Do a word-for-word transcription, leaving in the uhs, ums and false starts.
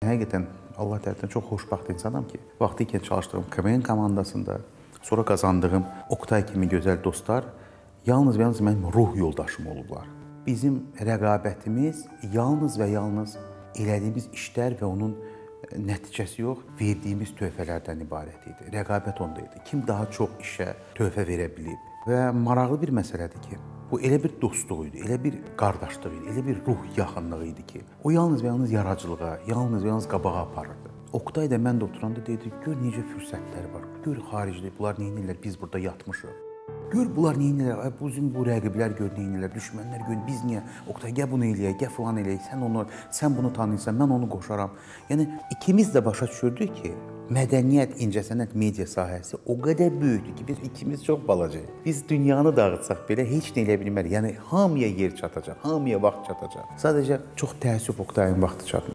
Həqiqətən Allah tərəfindən çox xoşbəxt insanam ki, vaxtı ikən çalışdığım K V N komandasında, sonra qazandığım Oktay kimi gözəl dostlar yalnız və yalnız mənim ruh yoldaşım olublar. Bizim rəqabətimiz yalnız və yalnız elədiyimiz işlər və onun nəticəsi yox, verdiyimiz töhfələrdən ibarət idi. Rəqabət onda idi. Kim daha çox işə töhfə verə bilib. Və maraqlı bir məsələdir ki, bu elə bir dostluq idi, elə bir qardaşlıq idi, elə bir ruh yaxınlığı idi ki, o yalnız və yalnız yaradıcılığa, yalnız və yalnız qabağa aparırdı. Oktay da mən də oturanda dedi, gör necə fürsətlər var, gör xaricdə bunlar nə edirlər, biz burada yatmışıq. Gör bunlar nə edirlər, bizim bu rəqiblər gör nə edirlər, düşmənlər gör, biz niyə, Oktay gəl bunu eləyək, gəl filan eləyək, sən onu, sən bunu tanıyırsan, mən onu qoşaram. Yəni ikimiz də başa düşürdük ki, mədəniyyət, incəsənət, media sahəsi o qədər böyükdür ki, biz ikimiz çox balacayıq. Biz dünyanı dağıtsaq belə heç nə elə bilmərik. Yəni hamıya yer çatacaq, hamıya vaxt çatacaq. Sadəcə çox təəssüf Oktayın vaxtı çatmır.